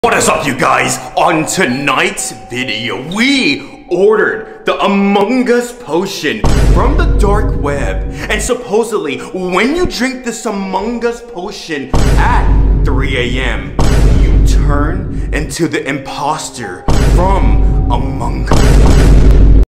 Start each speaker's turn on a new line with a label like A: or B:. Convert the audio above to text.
A: What is up, you guys? On tonight's video, we ordered the Among Us potion from the dark web. And supposedly, when you drink this Among Us potion at 3 AM, you turn into the imposter from Among Us.